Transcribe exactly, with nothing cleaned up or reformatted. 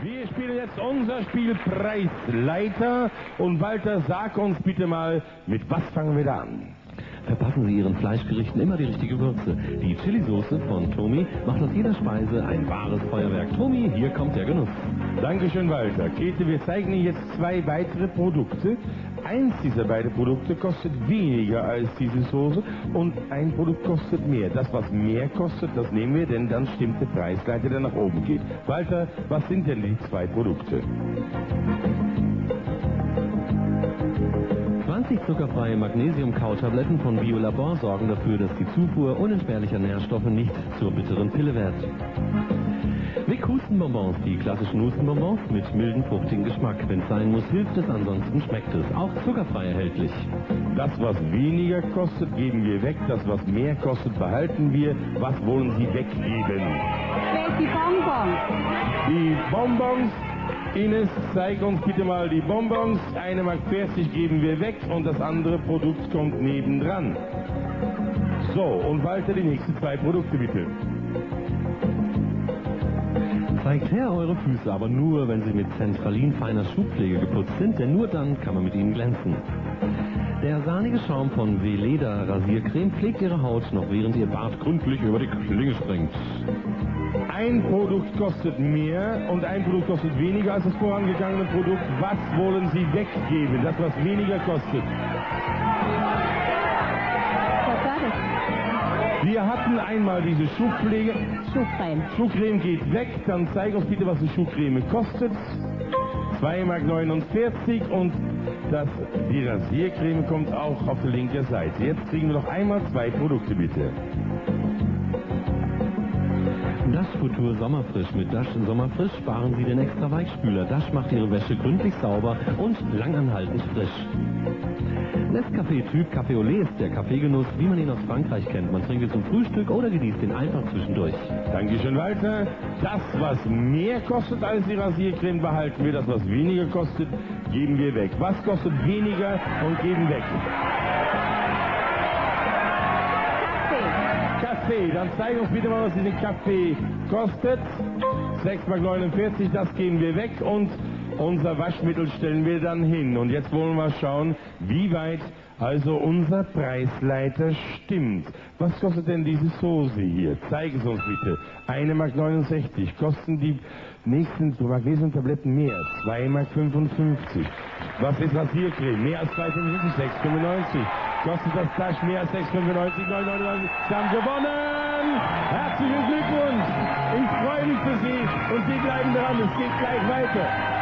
Wir spielen jetzt unser Spiel Preisleiter. Und Walter, sag uns bitte mal, mit was fangen wir da an? Verpassen Sie Ihren Fleischgerichten immer die richtige Würze. Die Chili-Soße von Tomi macht aus jeder Speise ein wahres Feuerwerk. Tomi, hier kommt der Genuss. Dankeschön, Walter. Käthe, wir zeigen Ihnen jetzt zwei weitere Produkte. Eins dieser beiden Produkte kostet weniger als diese Soße und ein Produkt kostet mehr. Das, was mehr kostet, das nehmen wir, denn dann stimmt der Preisleiter, der nach oben geht. Walter, was sind denn die zwei Produkte? zwanzig zuckerfreie Magnesium-Kautabletten von Biolabor sorgen dafür, dass die Zufuhr unentbehrlicher Nährstoffe nicht zur bitteren Pille wird. Wick Hustenbonbons, die klassischen Hustenbonbons mit milden, fruchtigen Geschmack. Wenn es sein muss, hilft es, ansonsten schmeckt es. Auch zuckerfrei erhältlich. Das, was weniger kostet, geben wir weg. Das, was mehr kostet, behalten wir. Was wollen Sie weggeben? Die Bonbons. Die Bonbons. Ines, zeig uns bitte mal die Bonbons. Eine Mark vierzig geben wir weg und das andere Produkt kommt nebendran. So, und Walter, die nächsten zwei Produkte bitte. Zeigt her eure Füße, aber nur, wenn sie mit Zentralin feiner Schuhpflege geputzt sind, denn nur dann kann man mit ihnen glänzen. Der sahnige Schaum von Weleda Rasiercreme pflegt ihre Haut, noch während ihr Bart gründlich über die Klinge springt. Ein Produkt kostet mehr und ein Produkt kostet weniger als das vorangegangene Produkt. Was wollen Sie weggeben? Das, was weniger kostet. Was war das? Wir hatten einmal diese Schuhpflege. Schuhcreme. Schuhcreme geht weg. Dann zeig uns bitte, was die Schuhcreme kostet. zwei Mark neunundvierzig und das, die Rasiercreme kommt auch auf der linken Seite. Jetzt kriegen wir noch einmal zwei Produkte, bitte. Dash Futur Sommerfrisch. Mit Dash Sommerfrisch sparen Sie den extra Weichspüler. Dash macht Ihre Wäsche gründlich sauber und langanhaltend frisch. Nescafé Typ Café au lait ist der Kaffeegenuss, wie man ihn aus Frankreich kennt. Man trinkt ihn zum Frühstück oder genießt ihn einfach zwischendurch. Dankeschön, Walter. Das, was mehr kostet als die Rasiercreme, behalten wir. Das, was weniger kostet, geben wir weg. Was kostet weniger und geben weg? Kaffee. Dann zeig uns bitte mal, was dieser Kaffee kostet. sechs Mark neunundvierzig, das geben wir weg und unser Waschmittel stellen wir dann hin. Und jetzt wollen wir schauen, wie weit also unser Preisleiter stimmt. Was kostet denn diese Soße hier? Zeig es uns bitte. eine Mark neunundsechzig. Kosten die nächsten Magnesium-Tabletten mehr? zwei Mark fünfundfünfzig. Was ist Rasiercreme? Mehr als zwei Mark fünfundfünfzig. sechs Mark fünfundneunzig. Kostet das Tasch mehr als sechs Mark fünfundneunzig. neun Mark neunundneunzig. Sie haben gewonnen! Herzlichen Glückwunsch! Ich freue mich für Sie und Sie bleiben dran. Es geht gleich weiter.